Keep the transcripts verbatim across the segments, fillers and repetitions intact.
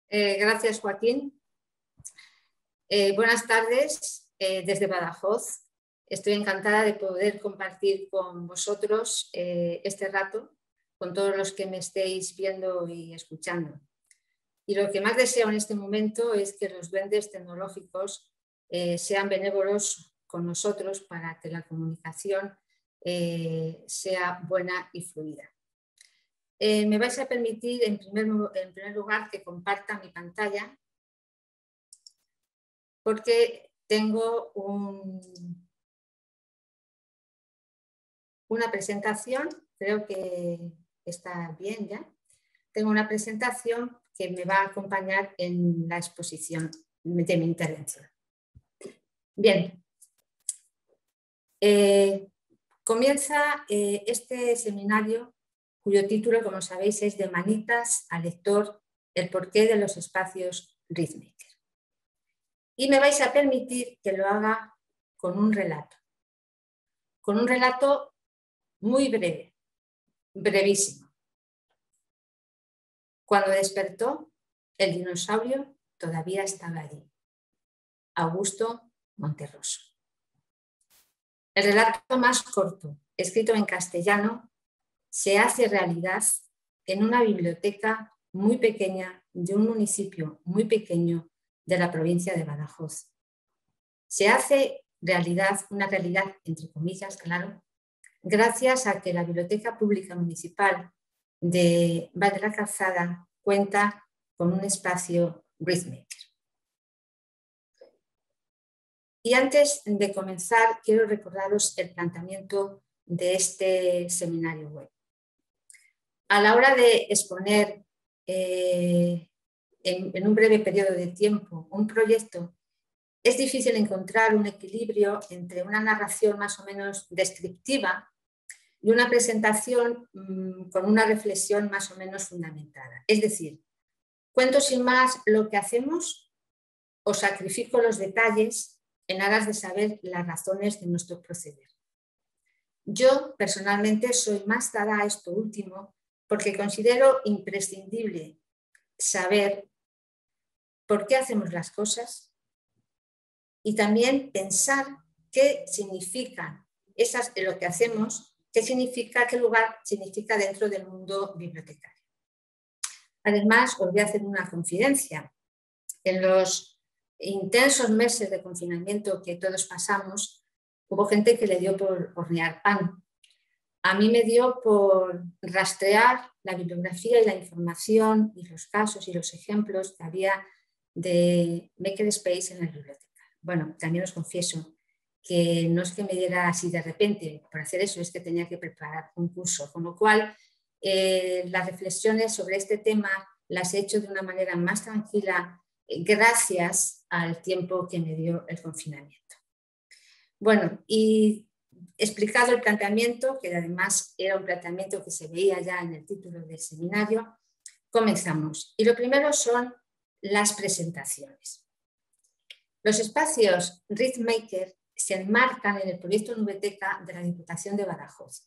Eh, gracias, Joaquín. Eh, buenas tardes eh, desde Badajoz. Estoy encantada de poder compartir con vosotros eh, este rato, con todos los que me estéis viendo y escuchando. Y lo que más deseo en este momento es que los duendes tecnológicos eh, sean benévolos con nosotros para que la comunicación eh, sea buena y fluida. Eh, me vais a permitir en primer, en primer lugar que comparta mi pantalla porque tengo un, una presentación, creo que está bien ya, tengo una presentación que me va a acompañar en la exposición de mi intervención. Bien, eh, comienza eh, este seminario cuyo título, como sabéis, es De manitas al lector, el porqué de los espacios ReadMaker. Y me vais a permitir que lo haga con un relato, con un relato muy breve, brevísimo. Cuando despertó, el dinosaurio todavía estaba allí. Augusto Monterroso. El relato más corto, escrito en castellano, se hace realidad en una biblioteca muy pequeña de un municipio muy pequeño de la provincia de Badajoz. Se hace realidad, una realidad entre comillas, claro, gracias a que la Biblioteca Pública Municipal de Val de la Calzada cuenta con un espacio ReadMaker. Y antes de comenzar, quiero recordaros el planteamiento de este seminario web. A la hora de exponer eh, en, en un breve periodo de tiempo un proyecto, es difícil encontrar un equilibrio entre una narración más o menos descriptiva y una presentación mmm, con una reflexión más o menos fundamentada. Es decir, cuento sin más lo que hacemos o sacrifico los detalles en aras de saber las razones de nuestro proceder. Yo personalmente soy más dada a esto último porque considero imprescindible saber por qué hacemos las cosas y también pensar qué significa esas, lo que hacemos, qué significa, qué lugar significa dentro del mundo bibliotecario. Además, os voy a hacer una confidencia. En los intensos meses de confinamiento que todos pasamos, hubo gente que le dio por hornear pan. A mí me dio por rastrear la bibliografía y la información y los casos y los ejemplos que había de Makerspace en la biblioteca. Bueno, también os confieso que no es que me diera así de repente por hacer eso, es que tenía que preparar un curso, con lo cual eh, las reflexiones sobre este tema las he hecho de una manera más tranquila eh, gracias al tiempo que me dio el confinamiento. Bueno, y explicado el planteamiento, que además era un planteamiento que se veía ya en el título del seminario, comenzamos. Y lo primero son las presentaciones. Los espacios ReadMaker se enmarcan en el proyecto Nubeteca de la Diputación de Badajoz.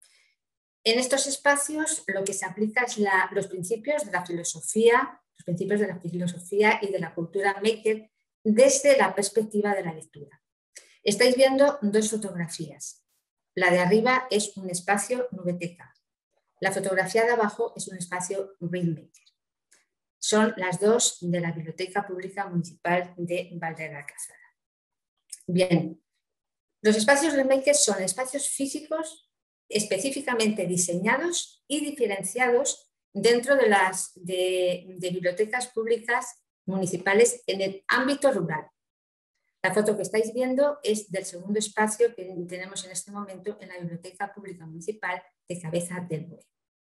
En estos espacios lo que se aplica es la, los principios de la filosofía, los principios de la filosofía y de la cultura maker desde la perspectiva de la lectura. Estáis viendo dos fotografías. La de arriba es un espacio Nubeteca. La fotografía de abajo es un espacio ReadMaker. Son las dos de la Biblioteca Pública Municipal de Val de la Calzada. Bien, los espacios ReadMaker son espacios físicos específicamente diseñados y diferenciados dentro de las de, de bibliotecas públicas municipales en el ámbito rural. La foto que estáis viendo es del segundo espacio que tenemos en este momento en la Biblioteca Pública Municipal de Cabeza del Buey.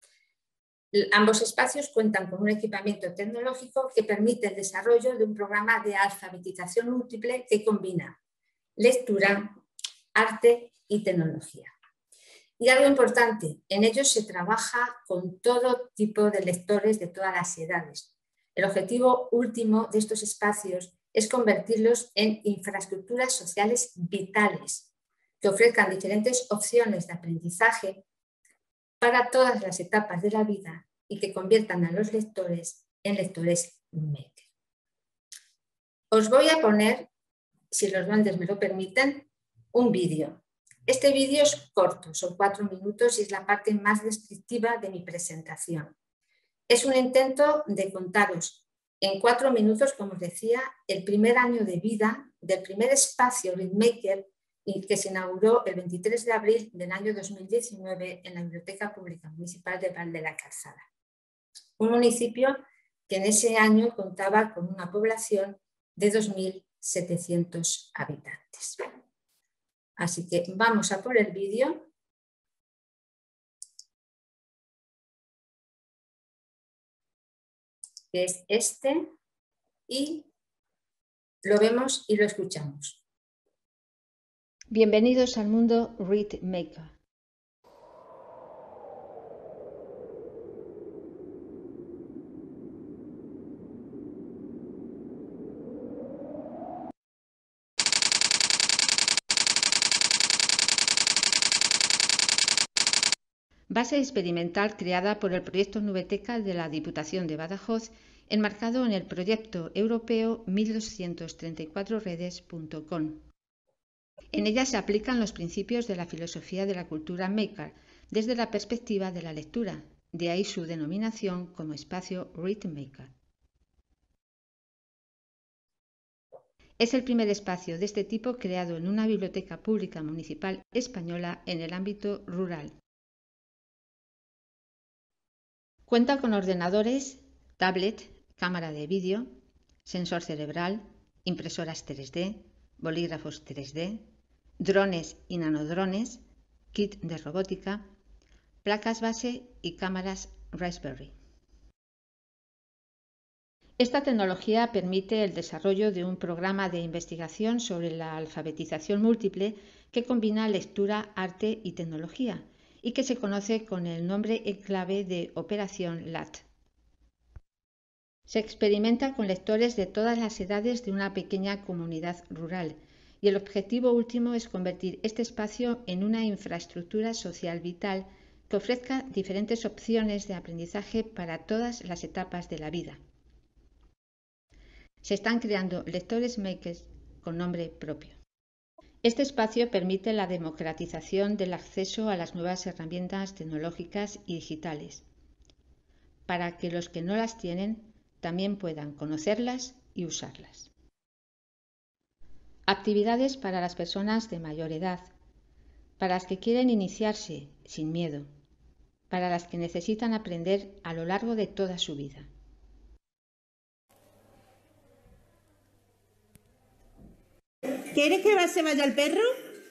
Ambos espacios cuentan con un equipamiento tecnológico que permite el desarrollo de un programa de alfabetización múltiple que combina lectura, arte y tecnología. Y algo importante, en ellos se trabaja con todo tipo de lectores de todas las edades. El objetivo último de estos espacios es convertirlos en infraestructuras sociales vitales que ofrezcan diferentes opciones de aprendizaje para todas las etapas de la vida y que conviertan a los lectores en lectores Maker. Os voy a poner, si los duendes me lo permiten, un vídeo. Este vídeo es corto, son cuatro minutos y es la parte más descriptiva de mi presentación. Es un intento de contaros en cuatro minutos, como os decía, el primer año de vida del primer espacio Rhythmaker que se inauguró el veintitrés de abril del año dos mil diecinueve en la Biblioteca Pública Municipal de Val de la Calzada. Un municipio que en ese año contaba con una población de dos mil setecientos habitantes. Así que vamos a por el vídeo. Que es este, y lo vemos y lo escuchamos. Bienvenidos al mundo Rhythmaker. Base experimental creada por el proyecto Nubeteca de la Diputación de Badajoz, enmarcado en el proyecto europeo mil doscientos treinta y cuatro redes punto com. En ella se aplican los principios de la filosofía de la cultura maker desde la perspectiva de la lectura, de ahí su denominación como espacio Rhythmaker. Es el primer espacio de este tipo creado en una biblioteca pública municipal española en el ámbito rural. Cuenta con ordenadores, tablet, cámara de vídeo, sensor cerebral, impresoras tres D, bolígrafos tres D, drones y nanodrones, kit de robótica, placas base y cámaras Raspberry. Esta tecnología permite el desarrollo de un programa de investigación sobre la alfabetización múltiple que combina lectura, arte y tecnología, y que se conoce con el nombre en clave de Operación L A T. Se experimenta con lectores de todas las edades de una pequeña comunidad rural, y el objetivo último es convertir este espacio en una infraestructura social vital que ofrezca diferentes opciones de aprendizaje para todas las etapas de la vida. Se están creando lectores makers con nombre propio. Este espacio permite la democratización del acceso a las nuevas herramientas tecnológicas y digitales, para que los que no las tienen también puedan conocerlas y usarlas. Actividades para las personas de mayor edad, para las que quieren iniciarse sin miedo, para las que necesitan aprender a lo largo de toda su vida. ¿Quieres que se vaya el perro?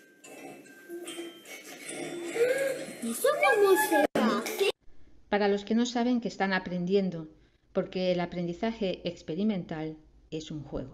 ¿Eso cómo se hace? Para los que no saben que están aprendiendo, porque el aprendizaje experimental es un juego.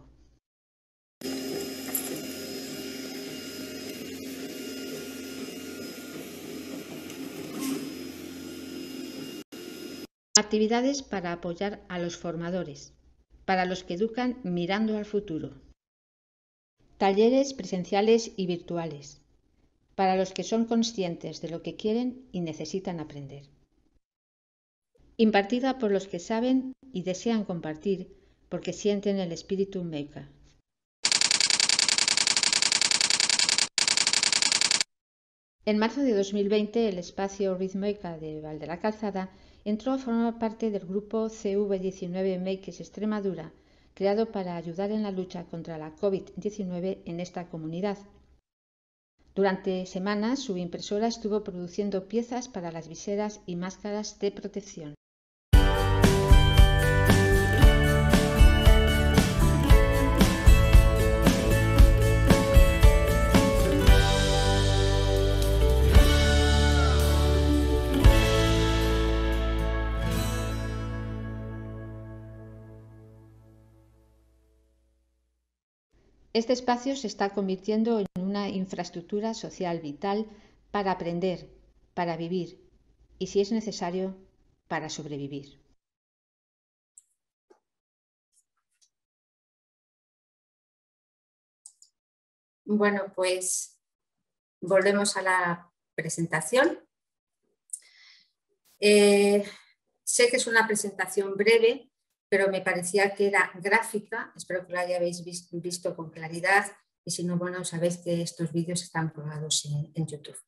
Actividades para apoyar a los formadores, para los que educan mirando al futuro. Talleres presenciales y virtuales, para los que son conscientes de lo que quieren y necesitan aprender. Impartida por los que saben y desean compartir porque sienten el espíritu maker. En marzo de dos mil veinte, el espacio Rhythmaker de Val de la Calzada entró a formar parte del grupo C V diecinueve Makers Extremadura, creado para ayudar en la lucha contra la COVID diecinueve en esta comunidad. Durante semanas, su impresora estuvo produciendo piezas para las viseras y máscaras de protección. Este espacio se está convirtiendo en una infraestructura social vital para aprender, para vivir y, si es necesario, para sobrevivir. Bueno, pues volvemos a la presentación. Eh, sé que es una presentación breve, pero me parecía que era gráfica, espero que lo hayáis visto con claridad y si no, bueno, sabéis que estos vídeos están colgados en, en YouTube.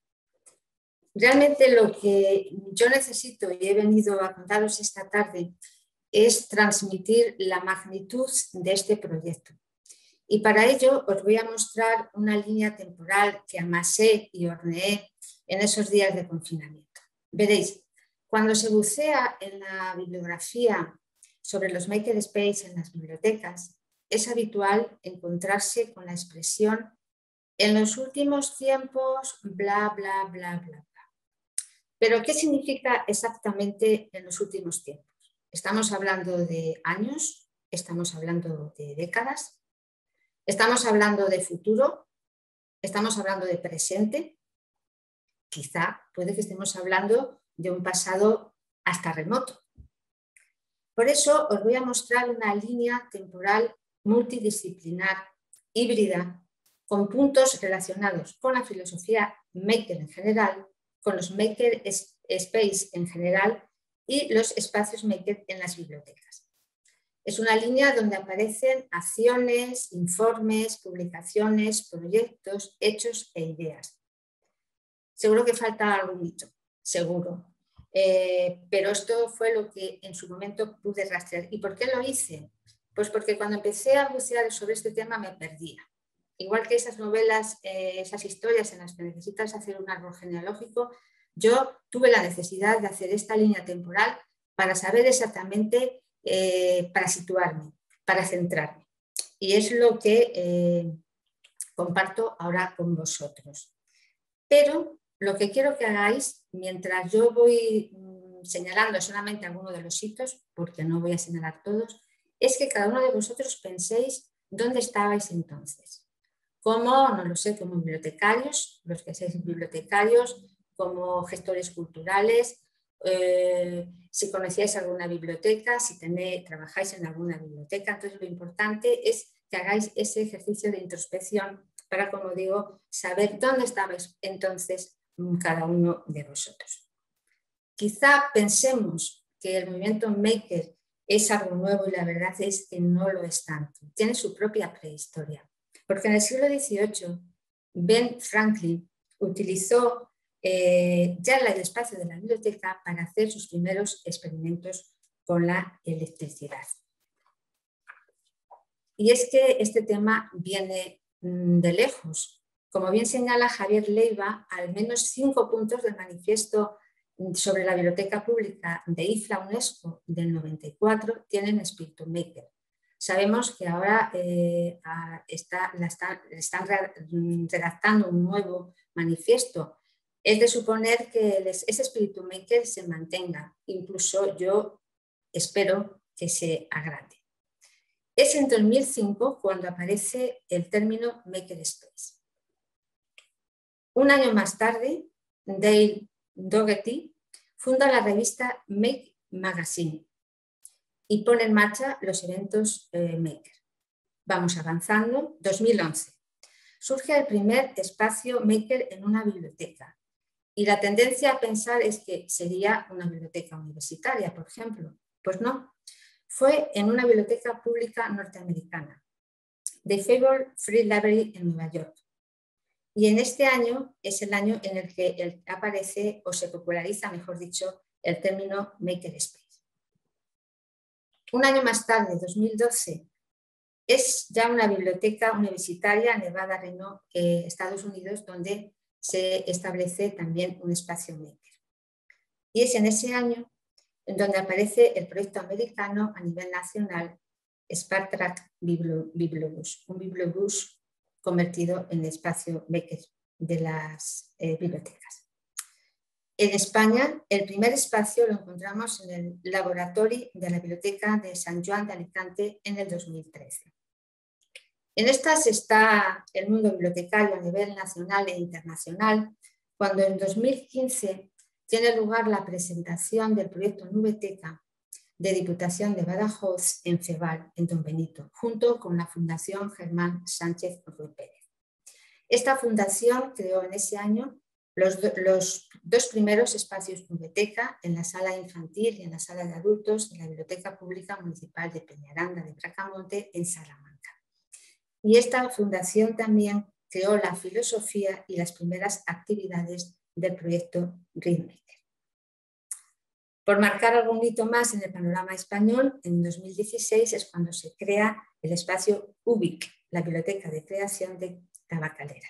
Realmente lo que yo necesito y he venido a contaros esta tarde es transmitir la magnitud de este proyecto. Y para ello os voy a mostrar una línea temporal que amasé y horneé en esos días de confinamiento. Veréis, cuando se bucea en la bibliografía sobre los makerspace en las bibliotecas, es habitual encontrarse con la expresión en los últimos tiempos, bla, bla, bla, bla, bla. Pero, ¿qué significa exactamente en los últimos tiempos? ¿Estamos hablando de años? ¿Estamos hablando de décadas? ¿Estamos hablando de futuro? ¿Estamos hablando de presente? Quizá puede que estemos hablando de un pasado hasta remoto. Por eso os voy a mostrar una línea temporal multidisciplinar, híbrida, con puntos relacionados con la filosofía maker en general, con los maker space en general y los espacios maker en las bibliotecas. Es una línea donde aparecen acciones, informes, publicaciones, proyectos, hechos e ideas. Seguro que falta algún hito, seguro. Eh, pero esto fue lo que en su momento pude rastrear. ¿Y por qué lo hice? Pues porque cuando empecé a bucear sobre este tema me perdía. Igual que esas novelas, eh, esas historias en las que necesitas hacer un árbol genealógico, yo tuve la necesidad de hacer esta línea temporal para saber exactamente, eh, para situarme, para centrarme. Y es lo que eh, comparto ahora con vosotros. Pero lo que quiero que hagáis, mientras yo voy mmm, señalando solamente algunos de los hitos, porque no voy a señalar todos, es que cada uno de vosotros penséis dónde estabais entonces. Como, no lo sé, como bibliotecarios, los que seáis bibliotecarios, como gestores culturales, eh, si conocíais alguna biblioteca, si tenéis, trabajáis en alguna biblioteca. Entonces lo importante es que hagáis ese ejercicio de introspección para, como digo, saber dónde estabais entonces cada uno de vosotros. Quizá pensemos que el movimiento maker es algo nuevo y la verdad es que no lo es tanto. Tiene su propia prehistoria. Porque en el siglo dieciocho, Ben Franklin utilizó eh, ya el espacio de la biblioteca para hacer sus primeros experimentos con la electricidad. Y es que este tema viene mmm, de lejos. Como bien señala Javier Leiva, al menos cinco puntos del manifiesto sobre la biblioteca pública de I F L A UNESCO del noventa y cuatro tienen espíritu maker. Sabemos que ahora eh, está, la está, están redactando un nuevo manifiesto. Es de suponer que les, ese espíritu maker se mantenga. Incluso yo espero que se agrande. Es en dos mil cinco cuando aparece el término makerspace. Un año más tarde, Dale Dougherty funda la revista Make Magazine y pone en marcha los eventos eh, Maker. Vamos avanzando. dos mil once. Surge el primer espacio Maker en una biblioteca y la tendencia a pensar es que sería una biblioteca universitaria, por ejemplo. Pues no, fue en una biblioteca pública norteamericana, The Faber Free Library en Nueva York. Y en este año es el año en el que el, aparece o se populariza, mejor dicho, el término makerspace. Un año más tarde, dos mil doce, es ya una biblioteca universitaria en Nevada, Reno, eh, Estados Unidos, donde se establece también un espacio maker. Y es en ese año en donde aparece el proyecto americano a nivel nacional SparkTrack Bibliobus, un bibliobús convertido en el espacio maker de las eh, bibliotecas. En España, el primer espacio lo encontramos en el laboratorio de la Biblioteca de San Joan de Alicante en el dos mil trece. En estas está el mundo bibliotecario a nivel nacional e internacional, cuando en dos mil quince tiene lugar la presentación del proyecto Nubeteca de Diputación de Badajoz en Feval, en Don Benito, junto con la Fundación Germán Sánchez Ruiz Pérez. Esta fundación creó en ese año Los, do, los dos primeros espacios Nubeteka, en la sala infantil y en la sala de adultos de la Biblioteca Pública Municipal de Peñaranda de Bracamonte, en Salamanca. Y esta fundación también creó la filosofía y las primeras actividades del proyecto Readmaker. Por marcar algún hito más en el panorama español, en dos mil dieciséis es cuando se crea el espacio U B I C, la Biblioteca de Creación de Tabacalera.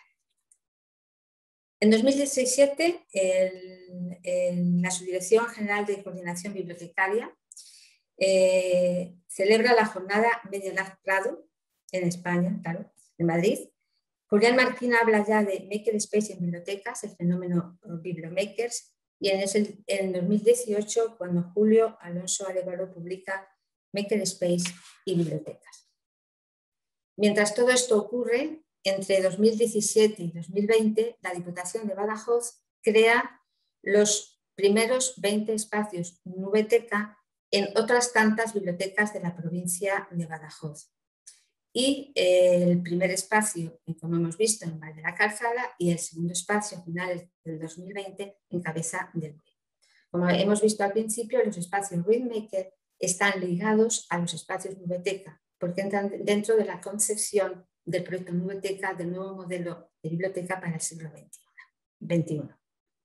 En dos mil diecisiete, el, el, la Subdirección General de Coordinación Bibliotecaria eh, celebra la jornada Media Prado en España, claro, en Madrid. Julián Martín habla ya de Makerspace en bibliotecas, el fenómeno Bibliomakers, y en, ese, en dos mil dieciocho, cuando Julio Alonso Arévalo publica Makerspace y bibliotecas. Mientras todo esto ocurre, entre dos mil diecisiete y dos mil veinte, la Diputación de Badajoz crea los primeros veinte espacios Nubeteka en otras tantas bibliotecas de la provincia de Badajoz. Y el primer espacio, como hemos visto, en Val de la Calzada, y el segundo espacio a finales del dos mil veinte en Cabeza del Buey. Como hemos visto al principio, los espacios Readmaker están ligados a los espacios Nubeteka, porque entran dentro de la concepción del proyecto Nubeteka, del nuevo modelo de biblioteca para el siglo veintiuno.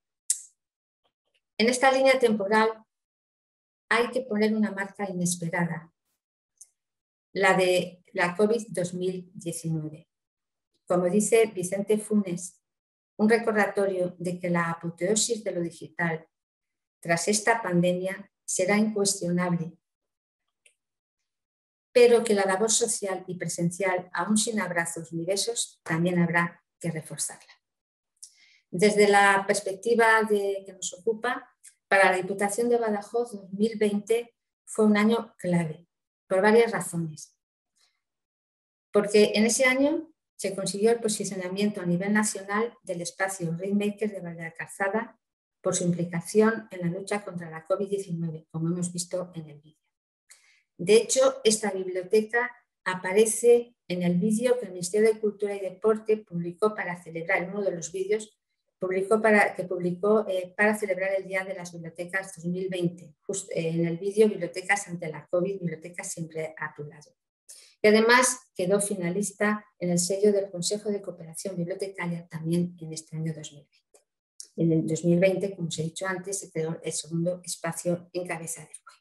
En esta línea temporal hay que poner una marca inesperada, la de la COVID dos mil diecinueve. Como dice Vicente Funes, un recordatorio de que la apoteosis de lo digital tras esta pandemia será incuestionable, pero que la labor social y presencial, aún sin abrazos ni besos, también habrá que reforzarla. Desde la perspectiva de, que nos ocupa, para la Diputación de Badajoz dos mil veinte fue un año clave, por varias razones. Porque en ese año se consiguió el posicionamiento a nivel nacional del espacio Readmaker de Val de la Calzada por su implicación en la lucha contra la COVID diecinueve, como hemos visto en el vídeo. De hecho, esta biblioteca aparece en el vídeo que el Ministerio de Cultura y Deporte publicó para celebrar, en uno de los vídeos publicó para, que publicó eh, para celebrar el Día de las Bibliotecas dos mil veinte, justo, eh, en el vídeo Bibliotecas ante la COVID, Bibliotecas siempre a tu lado. Y además quedó finalista en el sello del Consejo de Cooperación Bibliotecaria también en este año dos mil veinte. En el dos mil veinte, como os he dicho antes, se creó el segundo espacio en Cabeza del Buey.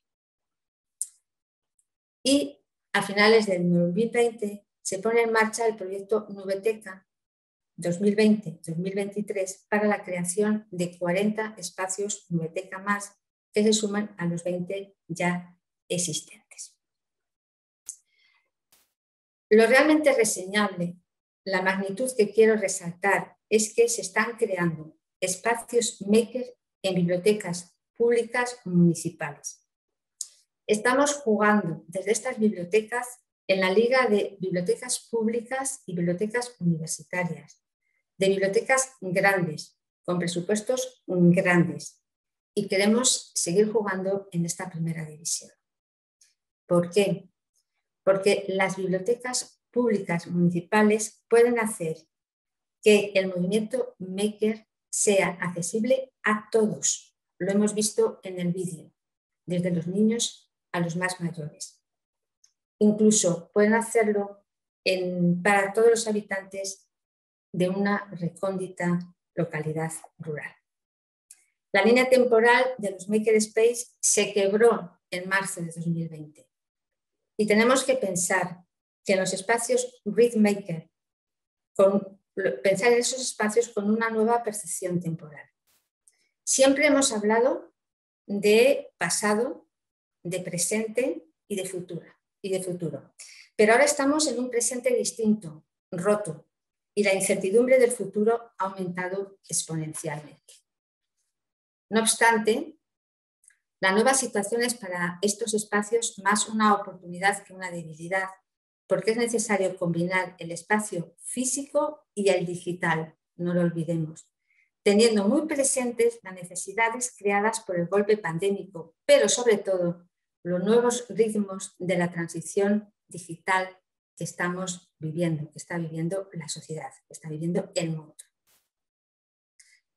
Y a finales del dos mil veinte se pone en marcha el proyecto Nubeteka dos mil veinte dos mil veintitrés para la creación de cuarenta espacios Nubeteka más que se suman a los veinte ya existentes. Lo realmente reseñable, la magnitud que quiero resaltar, es que se están creando espacios maker en bibliotecas públicas municipales. Estamos jugando desde estas bibliotecas en la liga de bibliotecas públicas y bibliotecas universitarias, de bibliotecas grandes, con presupuestos grandes, y queremos seguir jugando en esta primera división. ¿Por qué? Porque las bibliotecas públicas municipales pueden hacer que el movimiento maker sea accesible a todos. Lo hemos visto en el vídeo, desde los niños a los más mayores. Incluso pueden hacerlo en, para todos los habitantes de una recóndita localidad rural. La línea temporal de los Makerspace se quebró en marzo de dos mil veinte y tenemos que pensar que en los espacios Readmaker, con, pensar en esos espacios con una nueva percepción temporal. Siempre hemos hablado de pasado, de presente y de futuro, y de futuro. Pero ahora estamos en un presente distinto, roto, y la incertidumbre del futuro ha aumentado exponencialmente. No obstante, la nueva situación es para estos espacios más una oportunidad que una debilidad, porque es necesario combinar el espacio físico y el digital, no lo olvidemos, teniendo muy presentes las necesidades creadas por el golpe pandémico, pero sobre todo los nuevos ritmos de la transición digital que estamos viviendo, que está viviendo la sociedad, que está viviendo el mundo.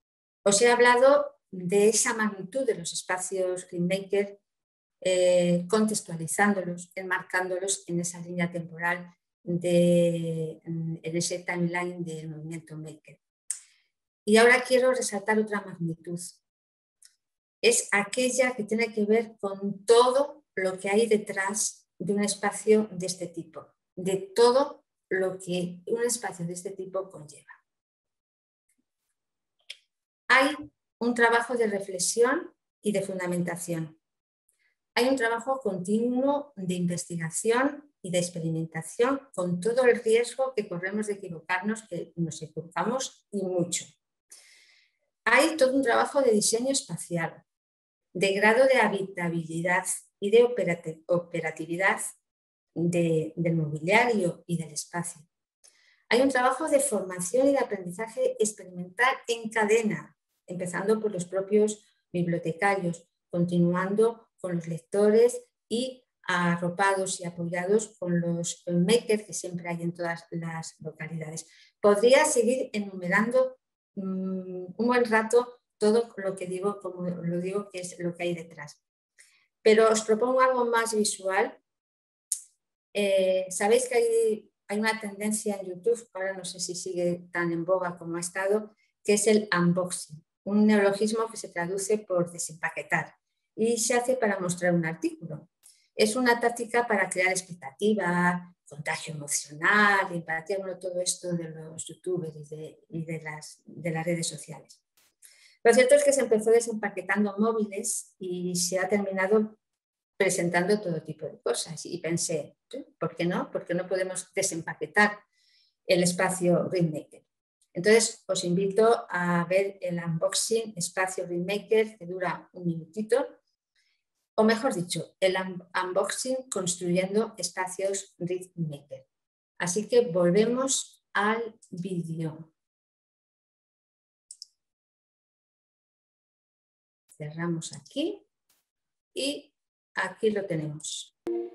Os he hablado de esa magnitud de los espacios Greenmaker, eh, contextualizándolos, enmarcándolos en esa línea temporal, de, en ese timeline del movimiento Maker. Y ahora quiero resaltar otra magnitud. Es aquella que tiene que ver con todo lo que hay detrás de un espacio de este tipo, de todo lo que un espacio de este tipo conlleva. Hay un trabajo de reflexión y de fundamentación. Hay un trabajo continuo de investigación y de experimentación con todo el riesgo que corremos de equivocarnos, que nos equivocamos y mucho. Hay todo un trabajo de diseño espacial, de grado de habitabilidad y de operatividad de, del mobiliario y del espacio. Hay un trabajo de formación y de aprendizaje experimental en cadena, empezando por los propios bibliotecarios, continuando con los lectores y arropados y apoyados con los makers que siempre hay en todas las localidades. Podría seguir enumerando um, un buen rato todo lo que digo, como lo digo, que es lo que hay detrás. Pero os propongo algo más visual. Eh, Sabéis que hay, hay una tendencia en YouTube, ahora no sé si sigue tan en boga como ha estado, que es el unboxing, un neologismo que se traduce por desempaquetar y se hace para mostrar un artículo. Es una táctica para crear expectativa, contagio emocional, empatía, bueno, todo esto de los youtubers y de, y de, las, de las redes sociales. Lo cierto es que se empezó desempaquetando móviles y se ha terminado presentando todo tipo de cosas. Y pensé, ¿por qué no? ¿Por qué no podemos desempaquetar el espacio Greenmaker? Entonces os invito a ver el unboxing espacio Greenmaker, que dura un minutito, o mejor dicho, el unboxing construyendo espacios Greenmaker. Así que volvemos al vídeo. Cerramos aquí y aquí lo tenemos.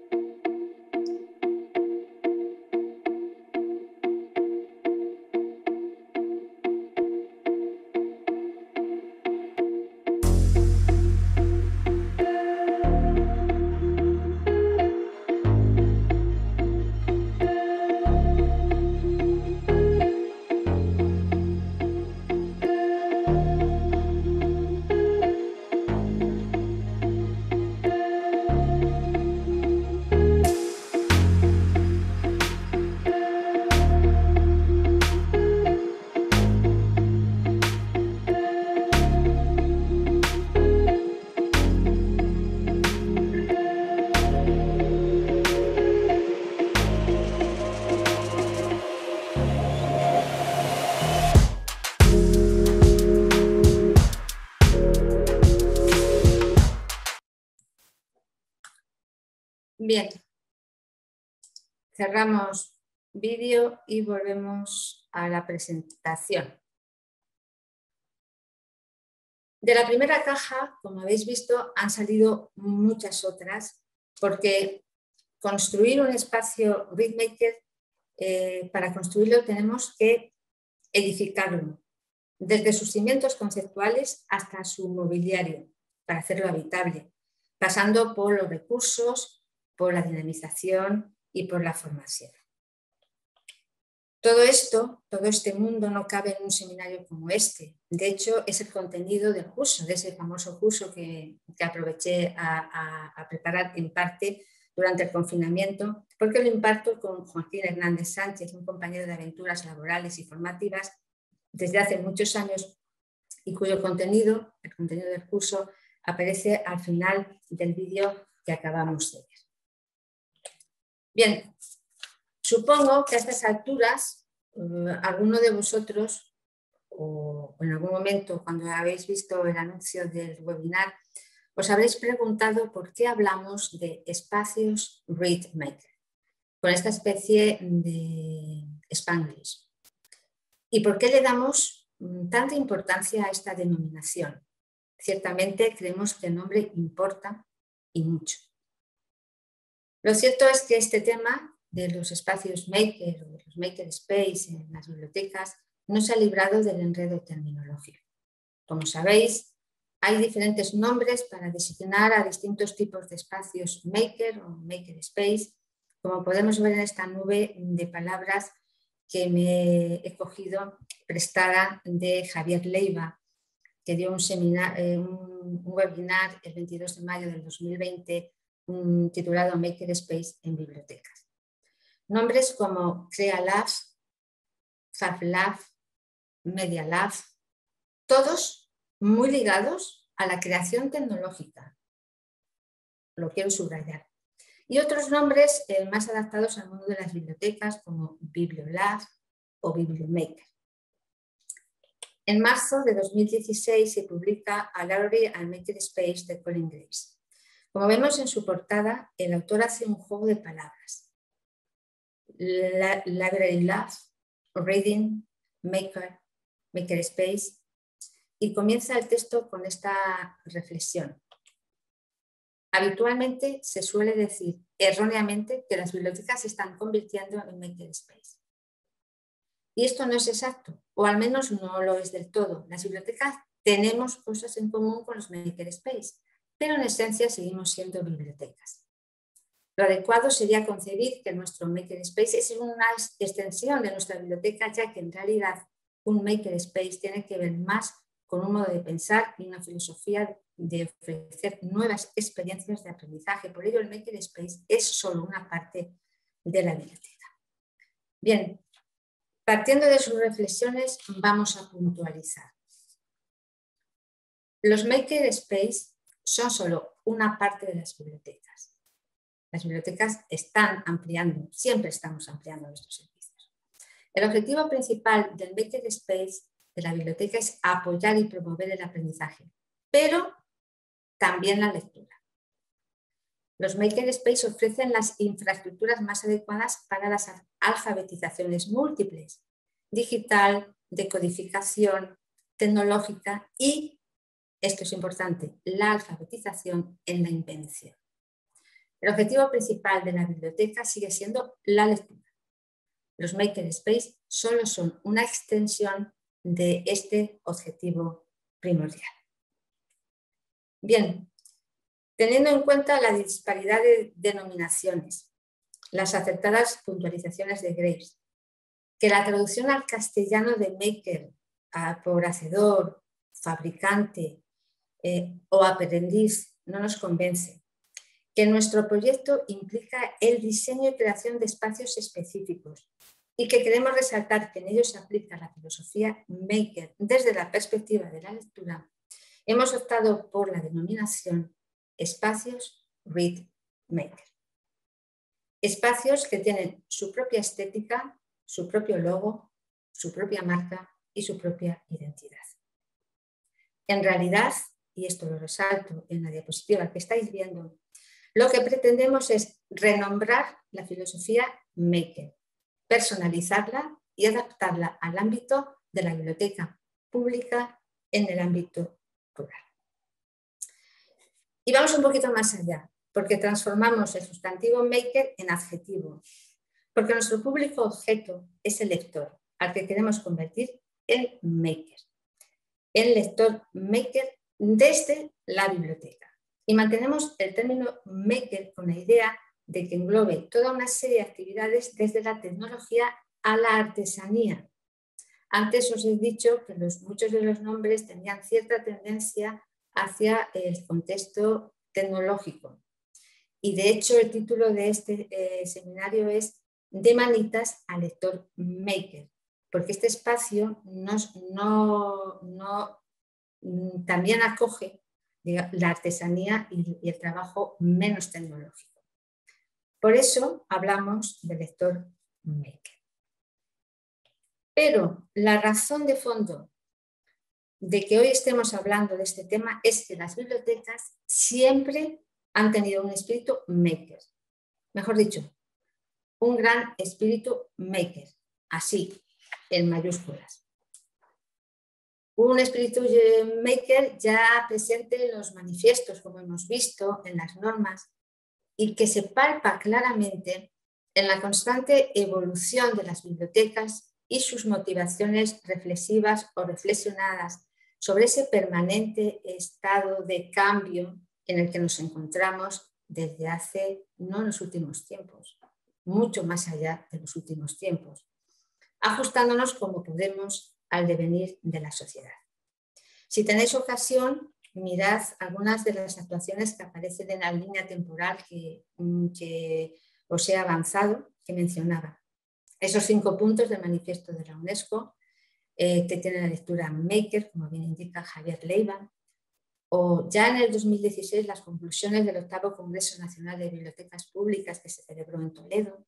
Bien, cerramos vídeo y volvemos a la presentación. De la primera caja, como habéis visto, han salido muchas otras, porque construir un espacio Greenmaker, eh, para construirlo tenemos que edificarlo, desde sus cimientos conceptuales hasta su mobiliario, para hacerlo habitable, pasando por los recursos, por la dinamización y por la formación. Todo esto, todo este mundo no cabe en un seminario como este. De hecho, es el contenido del curso, de ese famoso curso que, que aproveché a, a, a preparar en parte durante el confinamiento, porque lo imparto con Joaquín Hernández Sánchez, un compañero de aventuras laborales y formativas desde hace muchos años y cuyo contenido, el contenido del curso, aparece al final del vídeo que acabamos de ver. Bien, supongo que a estas alturas eh, alguno de vosotros, o en algún momento cuando habéis visto el anuncio del webinar, os habréis preguntado por qué hablamos de espacios Greenmaker, con esta especie de Spanglish. ¿Y por qué le damos tanta importancia a esta denominación? Ciertamente creemos que el nombre importa y mucho. Lo cierto es que este tema de los espacios maker o de los maker space en las bibliotecas no se ha librado del enredo terminológico. Como sabéis, hay diferentes nombres para designar a distintos tipos de espacios maker o makerspace, como podemos ver en esta nube de palabras que me he cogido prestada de Javier Leiva, que dio un, seminar, eh, un, un webinar el veintidós de mayo del dos mil veinte un, titulado Makerspace en bibliotecas. Nombres como CreaLab, FabLab, MediaLab, todos muy ligados a la creación tecnológica. Lo quiero subrayar. Y otros nombres eh, más adaptados al mundo de las bibliotecas como BiblioLab o BiblioMaker. En marzo de dos mil dieciséis se publica A Library and Makerspace de Colin Graves. Como vemos en su portada, el autor hace un juego de palabras. La, Library Lab, Reading, Maker, Makerspace, y comienza el texto con esta reflexión. Habitualmente se suele decir erróneamente que las bibliotecas se están convirtiendo en makerspace. Y esto no es exacto, o al menos no lo es del todo. Las bibliotecas tenemos cosas en común con los makerspace, pero en esencia seguimos siendo bibliotecas. Lo adecuado sería concebir que nuestro makerspace es una extensión de nuestra biblioteca, ya que en realidad un makerspace tiene que ver más con un modo de pensar y una filosofía de ofrecer nuevas experiencias de aprendizaje. Por ello, el makerspace es solo una parte de la biblioteca. Bien, partiendo de sus reflexiones, vamos a puntualizar. Los makerspace son solo una parte de las bibliotecas. Las bibliotecas están ampliando, siempre estamos ampliando nuestros servicios. El objetivo principal del makerspace de la biblioteca es apoyar y promover el aprendizaje, pero también la lectura. Los makerspace ofrecen las infraestructuras más adecuadas para las alfabetizaciones múltiples, digital, de codificación, tecnológica y, esto es importante, la alfabetización en la invención. El objetivo principal de la biblioteca sigue siendo la lectura. Los makerspace solo son una extensión de este objetivo primordial. Bien, teniendo en cuenta la disparidad de denominaciones, las acertadas puntualizaciones de Graves, que la traducción al castellano de maker a, por hacedor, fabricante eh, o aprendiz no nos convence, que nuestro proyecto implica el diseño y creación de espacios específicos y que queremos resaltar que en ellos se aplica la filosofía maker desde la perspectiva de la lectura, hemos optado por la denominación espacios Read Maker. Espacios que tienen su propia estética, su propio logo, su propia marca y su propia identidad. En realidad, y esto lo resalto en la diapositiva que estáis viendo, lo que pretendemos es renombrar la filosofía maker, personalizarla y adaptarla al ámbito de la biblioteca pública en el ámbito rural. Y vamos un poquito más allá, porque transformamos el sustantivo maker en adjetivo, porque nuestro público objeto es el lector, al que queremos convertir en maker, el lector maker desde la biblioteca. Y mantenemos el término maker con la idea de que englobe toda una serie de actividades desde la tecnología a la artesanía. Antes os he dicho que los, muchos de los nombres tenían cierta tendencia hacia el contexto tecnológico. Y de hecho el título de este eh, seminario es De manitas al lector maker, porque este espacio nos, no, no, también acoge digamos, la artesanía y, y el trabajo menos tecnológico. Por eso hablamos de lector maker. Pero la razón de fondo de que hoy estemos hablando de este tema es que las bibliotecas siempre han tenido un espíritu maker. Mejor dicho, un gran espíritu maker, así, en mayúsculas. Un espíritu maker ya presente en los manifiestos, como hemos visto, en las normas, y que se palpa claramente en la constante evolución de las bibliotecas y sus motivaciones reflexivas o reflexionadas sobre ese permanente estado de cambio en el que nos encontramos desde hace, no en los últimos tiempos, mucho más allá de los últimos tiempos, ajustándonos como podemos al devenir de la sociedad. Si tenéis ocasión, mirad algunas de las actuaciones que aparecen en la línea temporal que, que os he avanzado, que mencionaba. Esos cinco puntos del manifiesto de la UNESCO, eh, que tiene la lectura Maker, como bien indica Javier Leiva, o ya en el dos mil dieciséis las conclusiones del octavo Congreso Nacional de Bibliotecas Públicas que se celebró en Toledo.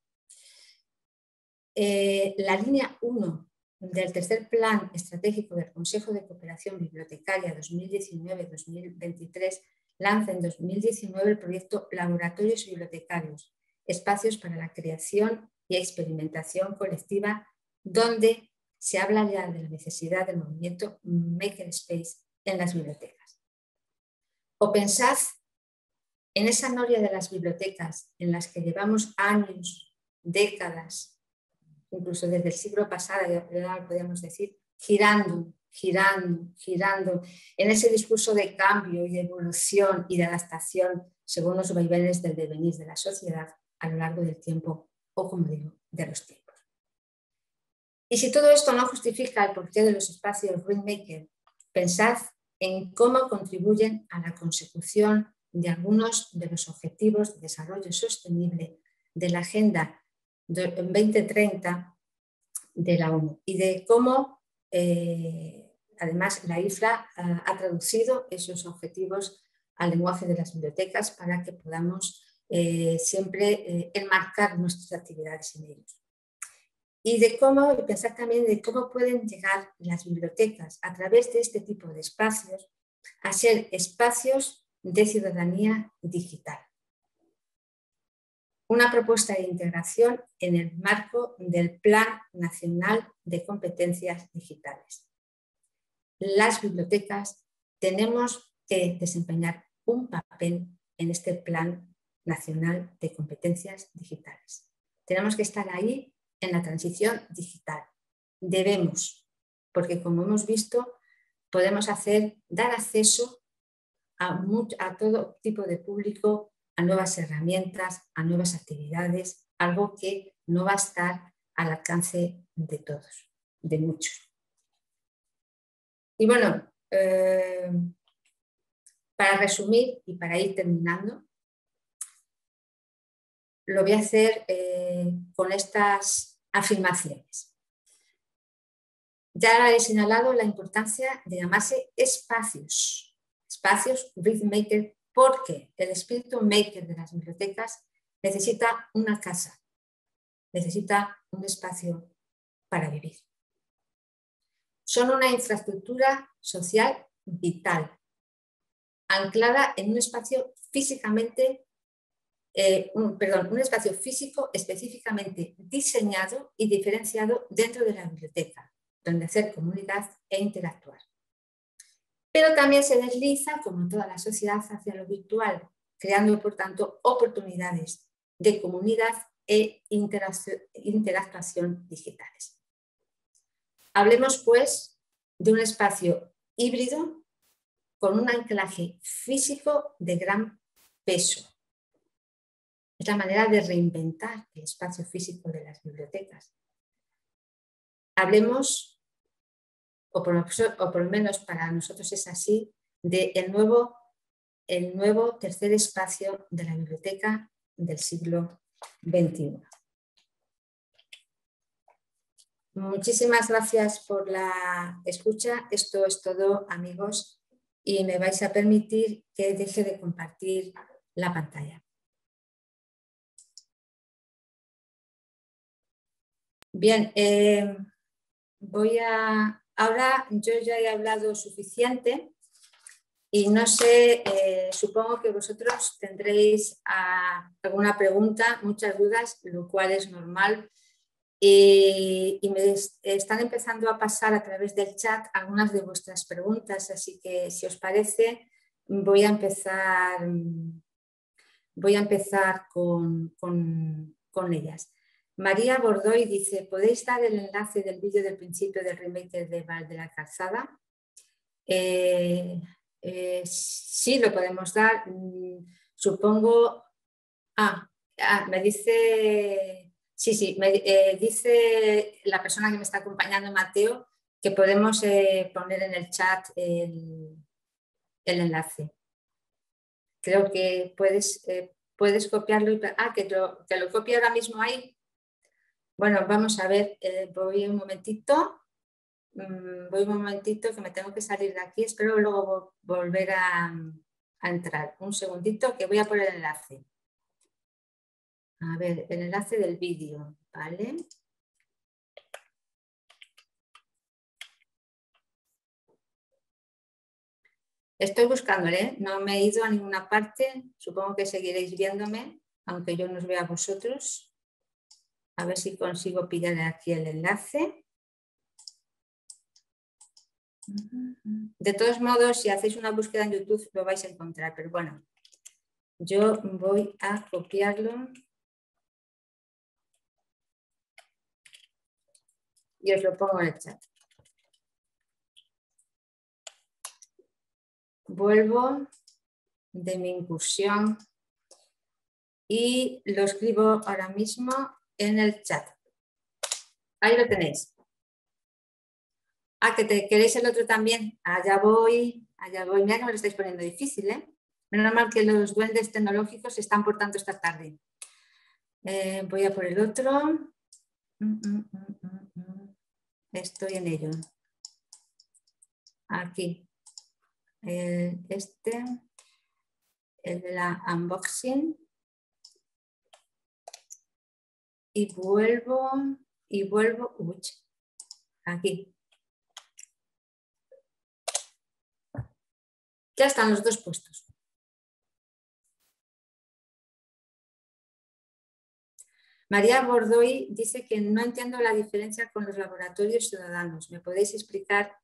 Eh, la línea uno del tercer Plan Estratégico del Consejo de Cooperación Bibliotecaria dos mil diecinueve dos mil veintitrés lanza en dos mil diecinueve el proyecto Laboratorios Bibliotecarios, espacios para la creación y experimentación colectiva, donde se habla ya de la necesidad del movimiento Makerspace en las bibliotecas. O pensad en esa noria de las bibliotecas en las que llevamos años, décadas, incluso desde el siglo pasado, ya podríamos decir, girando, girando, girando, en ese discurso de cambio y de evolución y de adaptación según los vaivenes del devenir de la sociedad a lo largo del tiempo, o como digo, de los tiempos. Y si todo esto no justifica el porqué de los espacios Rainmaker, pensad en cómo contribuyen a la consecución de algunos de los objetivos de desarrollo sostenible de la Agenda veinte treinta de la ONU y de cómo, eh, además, la I F R A ha, ha traducido esos objetivos al lenguaje de las bibliotecas para que podamos eh, siempre eh, enmarcar nuestras actividades en ellos. Y de cómo, y pensar también de cómo pueden llegar las bibliotecas a través de este tipo de espacios a ser espacios de ciudadanía digital. Una propuesta de integración en el marco del Plan Nacional de Competencias Digitales. Las bibliotecas tenemos que desempeñar un papel en este Plan Nacional de Competencias Digitales. Tenemos que estar ahí en la transición digital. Debemos, porque como hemos visto, podemos hacer, dar acceso a, mucho, a todo tipo de público, a nuevas herramientas, a nuevas actividades, algo que no va a estar al alcance de todos, de muchos. Y bueno, eh, para resumir y para ir terminando, lo voy a hacer eh, con estas afirmaciones. Ya he señalado la importancia de llamarse espacios, espacios Rainmaker, porque el espíritu maker de las bibliotecas necesita una casa, necesita un espacio para vivir. Son una infraestructura social vital, anclada en un espacio físicamente Eh, un, perdón, un espacio físico específicamente diseñado y diferenciado dentro de la biblioteca, donde hacer comunidad e interactuar. Pero también se desliza, como toda la sociedad, hacia lo virtual, creando, por tanto, oportunidades de comunidad e interactuación digitales. Hablemos, pues, de un espacio híbrido con un anclaje físico de gran peso. Es la manera de reinventar el espacio físico de las bibliotecas. Hablemos, o por, o por lo menos para nosotros es así, del de nuevo, el nuevo tercer espacio de la biblioteca del siglo veintiuno. Muchísimas gracias por la escucha. Esto es todo, amigos, y me vais a permitir que deje de compartir la pantalla. Bien, eh, voy a... Ahora yo ya he hablado suficiente y no sé, eh, supongo que vosotros tendréis a, alguna pregunta, muchas dudas, lo cual es normal. Y, y me están empezando a pasar a través del chat algunas de vuestras preguntas, así que si os parece voy a empezar, voy a empezar con, con, con ellas. María Bordoy dice, ¿podéis dar el enlace del vídeo del principio del Rainmaker de Val de la Calzada? Eh, eh, sí, lo podemos dar. Supongo... Ah, ah me dice... Sí, sí, me eh, dice la persona que me está acompañando, Mateo, que podemos eh, poner en el chat el, el enlace. Creo que puedes, eh, puedes copiarlo. Y, ah, que lo, que lo copio ahora mismo ahí. Bueno, vamos a ver, eh, voy un momentito. Mm, voy un momentito que me tengo que salir de aquí. Espero luego volver a, a entrar. Un segundito que voy a poner el enlace. A ver, el enlace del vídeo, ¿vale? Estoy buscándole, ¿eh? No me he ido a ninguna parte. Supongo que seguiréis viéndome, aunque yo no os vea a vosotros. A ver si consigo pillar aquí el enlace. De todos modos, si hacéis una búsqueda en YouTube lo vais a encontrar, pero bueno, yo voy a copiarlo y os lo pongo en el chat. Vuelvo de mi incursión y lo escribo ahora mismo en el chat. Ahí lo tenéis. Ah, que te queréis el otro también. Allá voy, allá voy. Mira que me lo estáis poniendo difícil, ¿eh? Menos mal que los duendes tecnológicos se están portando esta tarde. Eh, voy a por el otro. Estoy en ello. Aquí. El, este. El de la unboxing. Y vuelvo. Y vuelvo. Uy, aquí. Ya están los dos puestos. María Bordoy dice que no entiendo la diferencia con los laboratorios ciudadanos. ¿Me podéis explicar?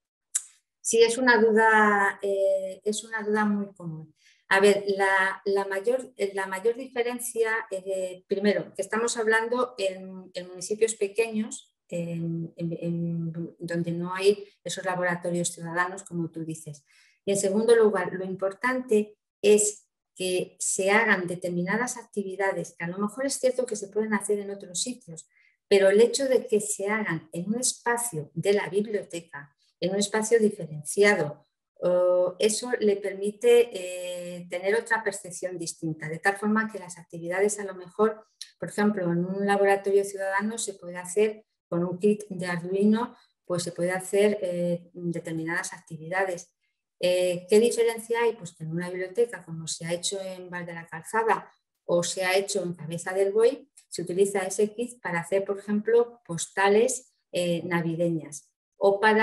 Sí, es una duda, eh, es una duda muy común. A ver, la, la, mayor, la mayor diferencia, eh, primero, que estamos hablando en, en municipios pequeños, en, en, en, donde no hay esos laboratorios ciudadanos, como tú dices. Y en segundo lugar, lo importante es que se hagan determinadas actividades, que a lo mejor es cierto que se pueden hacer en otros sitios, pero el hecho de que se hagan en un espacio de la biblioteca, en un espacio diferenciado, uh, eso le permite eh, tener otra percepción distinta, de tal forma que las actividades a lo mejor, por ejemplo, en un laboratorio ciudadano se puede hacer con un kit de Arduino, pues se puede hacer eh, determinadas actividades. Eh, ¿Qué diferencia hay? Pues que en una biblioteca, como se ha hecho en Val de la Calzada o se ha hecho en Cabeza del Buey, se utiliza ese kit para hacer, por ejemplo, postales eh, navideñas o para,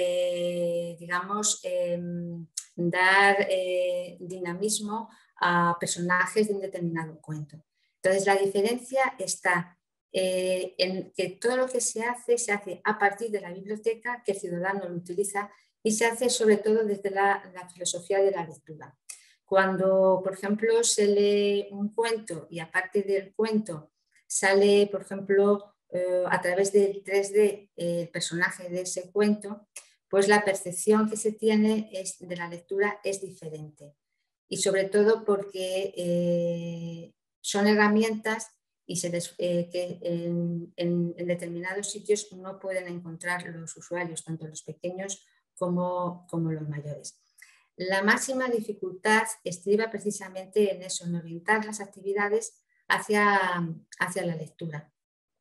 eh, digamos, eh, dar eh, dinamismo a personajes de un determinado cuento. Entonces, la diferencia está eh, en que todo lo que se hace, se hace a partir de la biblioteca, que el ciudadano lo utiliza y se hace sobre todo desde la, la filosofía de la lectura. Cuando, por ejemplo, se lee un cuento y aparte del cuento sale, por ejemplo, eh, a través del tres D eh, el personaje de ese cuento, pues la percepción que se tiene es, de la lectura es diferente. Y sobre todo porque eh, son herramientas y se les, eh, que en, en, en determinados sitios no pueden encontrar los usuarios, tanto los pequeños como, como los mayores. La máxima dificultad estriba precisamente en eso, en orientar las actividades hacia, hacia la lectura.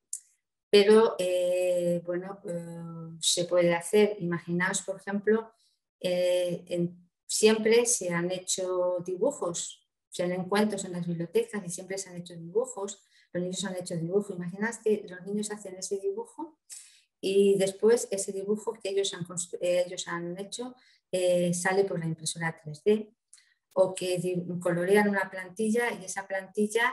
Pero, eh, bueno, eh, se puede hacer. Imaginaos, por ejemplo, eh, en, siempre se han hecho dibujos, se han cuentos en las bibliotecas y siempre se han hecho dibujos, los niños han hecho dibujo. Imaginad que los niños hacen ese dibujo y después ese dibujo que ellos han, ellos han hecho eh, sale por la impresora tres D, o que colorean una plantilla y esa plantilla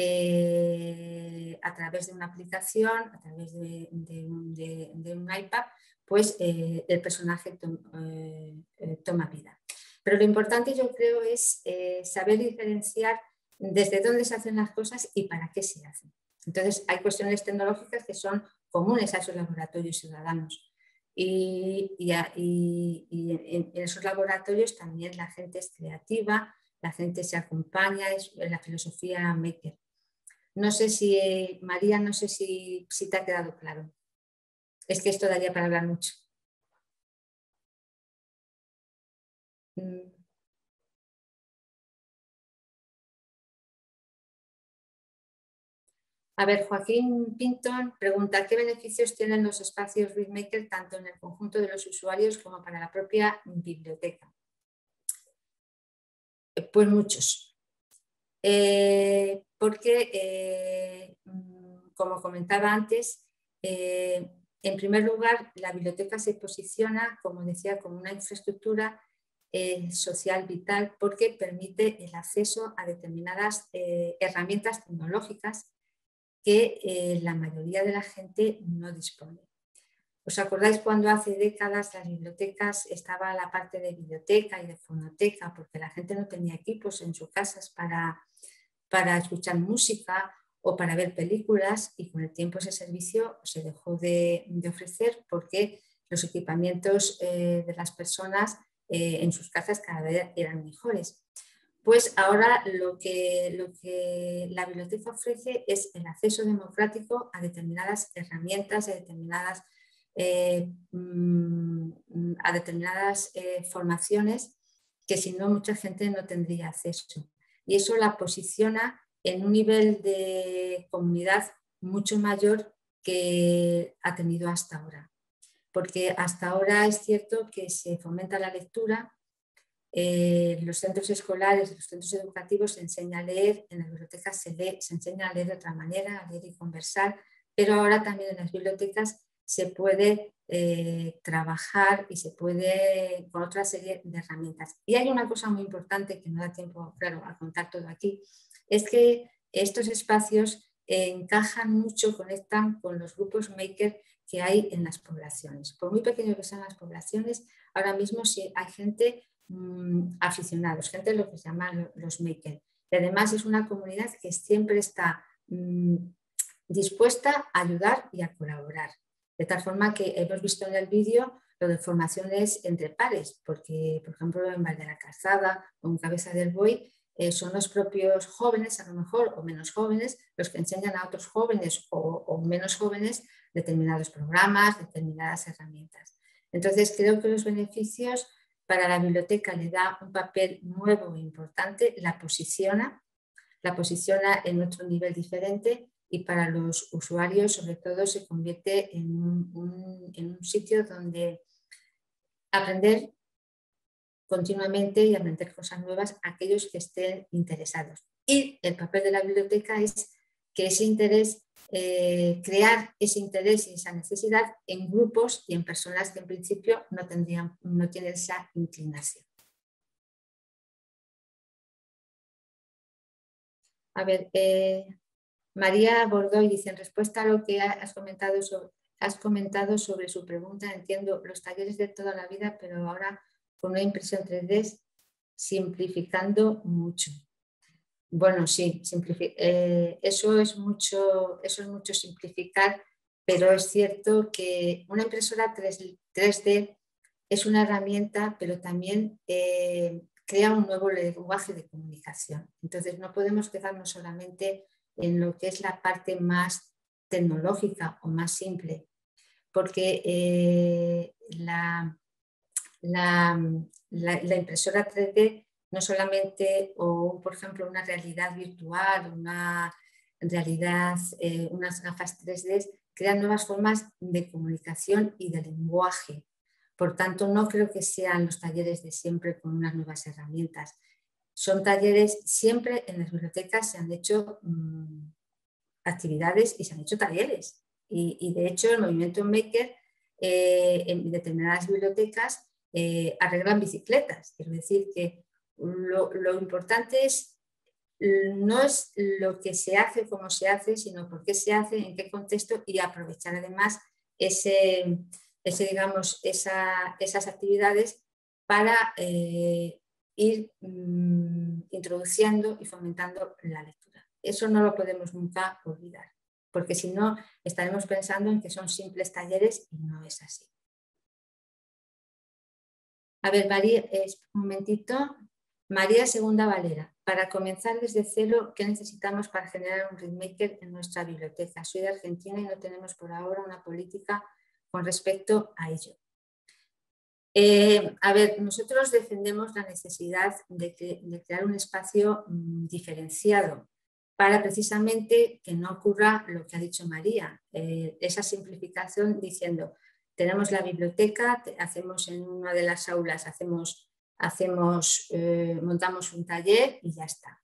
eh, a través de una aplicación, a través de, de, de, de un iPad, pues eh, el personaje to, eh, toma vida. Pero lo importante, yo creo, es eh, saber diferenciar desde dónde se hacen las cosas y para qué se hacen. Entonces, hay cuestiones tecnológicas que son comunes a esos laboratorios ciudadanos. y, y, y, y en, en esos laboratorios también la gente es creativa, la gente se acompaña, es la filosofía maker. No sé si, María, no sé si, si te ha quedado claro. Es que esto daría para hablar mucho. A ver, Joaquín Pinton pregunta ¿qué beneficios tienen los espacios ReadMaker tanto en el conjunto de los usuarios como para la propia biblioteca? Pues muchos. Eh, porque, eh, como comentaba antes, eh, en primer lugar, la biblioteca se posiciona, como decía, como una infraestructura eh, social vital porque permite el acceso a determinadas eh, herramientas tecnológicas que eh, la mayoría de la gente no dispone. ¿Os acordáis cuando hace décadas las bibliotecas estaba la parte de biblioteca y de fonoteca porque la gente no tenía equipos en sus casas para, para escuchar música o para ver películas y con el tiempo ese servicio se dejó de, de ofrecer porque los equipamientos eh, de las personas eh, en sus casas cada vez eran mejores? Pues ahora lo que, lo que la biblioteca ofrece es el acceso democrático a determinadas herramientas, a determinadas, eh, a determinadas eh, formaciones que si no mucha gente no tendría acceso. Y eso la posiciona en un nivel de comunidad mucho mayor que ha tenido hasta ahora. Porque hasta ahora es cierto que se fomenta la lectura. Eh, los centros escolares, los centros educativos se enseña a leer, en las bibliotecas se, lee, se enseña a leer de otra manera, a leer y conversar, pero ahora también en las bibliotecas se puede eh, trabajar y se puede con otra serie de herramientas. Y hay una cosa muy importante que no da tiempo, claro, a contar todo aquí, es que estos espacios eh, encajan mucho, conectan con los grupos maker que hay en las poblaciones. Por muy pequeños que sean las poblaciones, ahora mismo sí hay gente aficionados, gente de lo que se llaman los makers. Y además es una comunidad que siempre está mmm, dispuesta a ayudar y a colaborar. De tal forma que hemos visto en el vídeo lo de formaciones entre pares, porque por ejemplo en Val de la Calzada o en Cabeza del Buey eh, son los propios jóvenes, a lo mejor, o menos jóvenes, los que enseñan a otros jóvenes o, o menos jóvenes determinados programas, determinadas herramientas. Entonces creo que los beneficios para la biblioteca le da un papel nuevo e importante, la posiciona, la posiciona en otro nivel diferente y para los usuarios sobre todo se convierte en un, un, en un sitio donde aprender continuamente y aprender cosas nuevas a aquellos que estén interesados. Y el papel de la biblioteca es que ese interés, eh, crear ese interés y esa necesidad en grupos y en personas que en principio no, tendrían, no tienen esa inclinación. A ver, eh, María Bordoy dice, en respuesta a lo que has comentado, sobre, has comentado sobre su pregunta, entiendo los talleres de toda la vida, pero ahora con una impresión tres D, simplificando mucho. Bueno, sí, eh, eso, es mucho, eso es mucho simplificar, pero es cierto que una impresora tres D es una herramienta, pero también eh, crea un nuevo lenguaje de comunicación. Entonces no podemos quedarnos solamente en lo que es la parte más tecnológica o más simple, porque eh, la, la, la, la impresora tres D no solamente, o por ejemplo una realidad virtual, una realidad, eh, unas gafas tres D, crean nuevas formas de comunicación y de lenguaje. Por tanto, no creo que sean los talleres de siempre con unas nuevas herramientas. Son talleres, siempre en las bibliotecas se han hecho mmm, actividades y se han hecho talleres. Y, y de hecho el movimiento maker eh, en determinadas bibliotecas eh, arreglan bicicletas. Quiero decir que lo, lo importante es, no es lo que se hace, cómo se hace, sino por qué se hace, en qué contexto y aprovechar además ese, ese, digamos, esa, esas actividades para eh, ir mmm, introduciendo y fomentando la lectura. Eso no lo podemos nunca olvidar, porque si no estaremos pensando en que son simples talleres y no es así. A ver, María, un momentito. María Segunda Valera. Para comenzar desde cero, ¿qué necesitamos para generar un Readmaker en nuestra biblioteca? Soy de Argentina y no tenemos por ahora una política con respecto a ello. Eh, a ver, nosotros defendemos la necesidad de, que, de crear un espacio mmm, diferenciado para precisamente que no ocurra lo que ha dicho María, eh, esa simplificación diciendo, tenemos la biblioteca, hacemos en una de las aulas, hacemos, hacemos, eh, montamos un taller y ya está.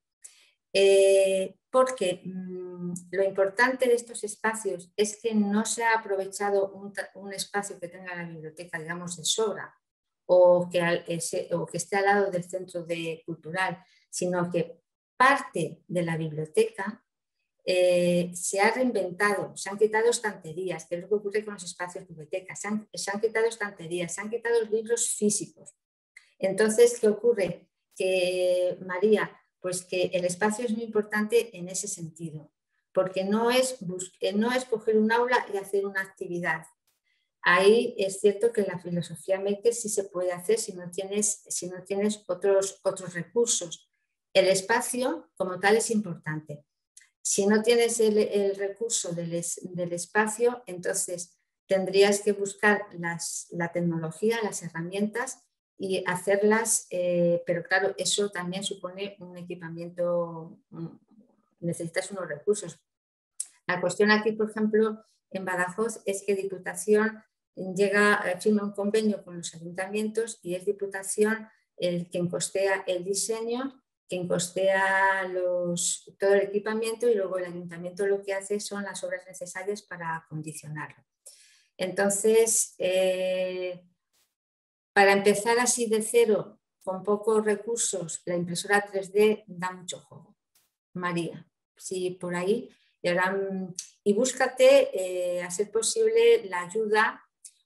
Eh, porque mmm, lo importante de estos espacios es que no se ha aprovechado un, un espacio que tenga la biblioteca, digamos, de sobra o que, al, ese, o que esté al lado del centro de cultural, sino que parte de la biblioteca eh, se ha reinventado, se han quitado estanterías, que es lo que ocurre con los espacios de biblioteca, se han, se han quitado estanterías, se han quitado libros físicos. Entonces, ¿qué ocurre? Que María, pues que el espacio es muy importante en ese sentido, porque no es, no es coger un aula y hacer una actividad. Ahí es cierto que la filosofía maker sí se puede hacer si no tienes, si no tienes otros, otros recursos. El espacio como tal es importante. Si no tienes el, el recurso del, es, del espacio, entonces tendrías que buscar las, la tecnología, las herramientas y hacerlas, eh, pero claro, eso también supone un equipamiento, un, necesitas unos recursos. La cuestión aquí, por ejemplo, en Badajoz es que Diputación llega, firma un convenio con los ayuntamientos y es Diputación el quien costea el diseño, quien costea los, todo el equipamiento y luego el ayuntamiento lo que hace son las obras necesarias para acondicionarlo. Entonces, eh, para empezar así de cero, con pocos recursos, la impresora tres D da mucho juego. María, sí, por ahí. Y, ahora, y búscate, eh, a ser posible, la ayuda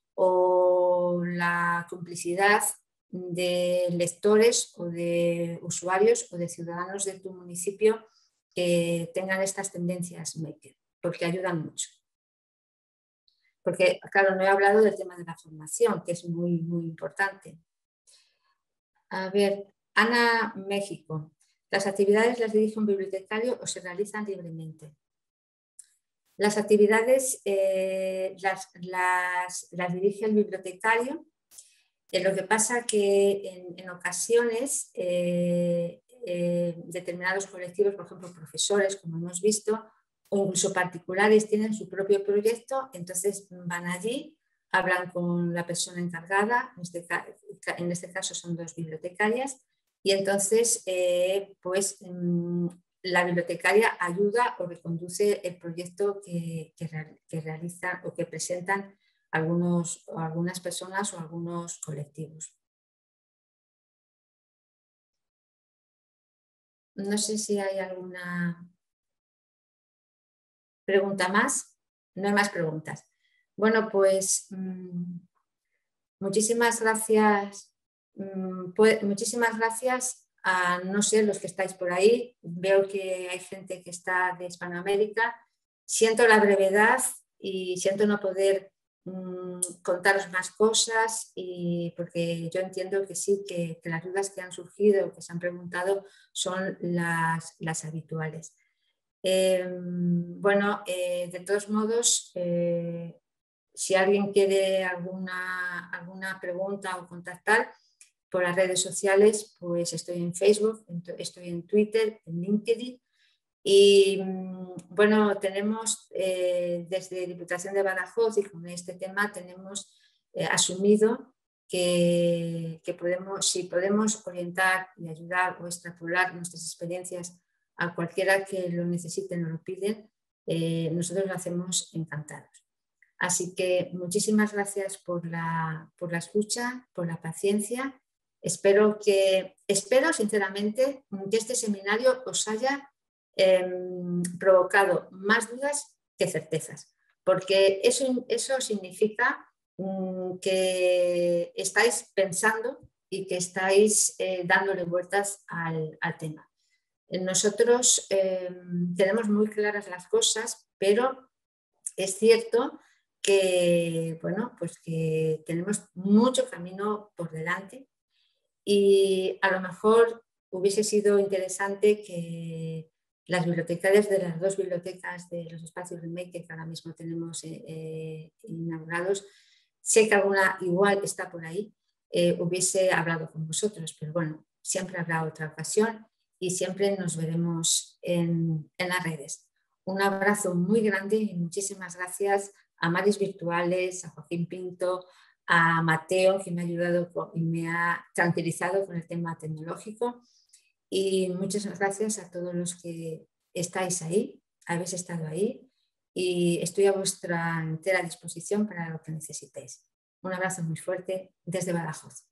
o la complicidad de lectores o de usuarios o de ciudadanos de tu municipio que tengan estas tendencias maker, porque ayudan mucho. Porque, claro, no he hablado del tema de la formación, que es muy, muy importante. A ver, Ana, México. ¿Las actividades las dirige un bibliotecario o se realizan libremente? Las actividades eh, las, las, las dirige el bibliotecario. Eh, lo que pasa que en, en ocasiones eh, eh, determinados colectivos, por ejemplo profesores, como hemos visto, o incluso particulares tienen su propio proyecto, entonces van allí, hablan con la persona encargada, en este, en este caso son dos bibliotecarias, y entonces eh, pues la bibliotecaria ayuda o reconduce el proyecto que, que, que realizan o que presentan algunos, o algunas personas o algunos colectivos. No sé si hay alguna pregunta más. No hay más preguntas. Bueno, pues mmm, muchísimas gracias. Mmm, pues, muchísimas gracias a, no sé, los que estáis por ahí. Veo que hay gente que está de Hispanoamérica. Siento la brevedad y siento no poder mmm, contaros más cosas, y porque yo entiendo que sí, que, que las dudas que han surgido, que se han preguntado, son las, las habituales. Eh, bueno, eh, de todos modos, eh, si alguien quiere alguna, alguna pregunta o contactar por las redes sociales, pues estoy en Facebook, estoy en Twitter, en LinkedIn. Y bueno, tenemos eh, desde Diputación de Badajoz, y con este tema tenemos eh, asumido que, que podemos, si podemos orientar y ayudar o extrapolar nuestras experiencias a cualquiera que lo necesiten o lo piden, eh, nosotros lo hacemos encantados. Así que muchísimas gracias por la, por la escucha, por la paciencia. Espero, que, espero sinceramente que este seminario os haya Eh, provocado más dudas que certezas, porque eso, eso significa um, que estáis pensando y que estáis eh, dándole vueltas al, al tema. Nosotros eh, tenemos muy claras las cosas, pero es cierto que, bueno, pues que tenemos mucho camino por delante y a lo mejor hubiese sido interesante que las bibliotecarias de las dos bibliotecas de los espacios Remake que ahora mismo tenemos eh, eh, inaugurados, sé que alguna igual está por ahí, eh, hubiese hablado con vosotros, pero bueno, siempre habrá otra ocasión y siempre nos veremos en, en las redes. Un abrazo muy grande y muchísimas gracias a Maris Virtuales, a Joaquín Pinto, a Mateo, que me ha ayudado con, y me ha tranquilizado con el tema tecnológico. Y muchas gracias a todos los que estáis ahí, habéis estado ahí y estoy a vuestra entera disposición para lo que necesitéis. Un abrazo muy fuerte desde Badajoz.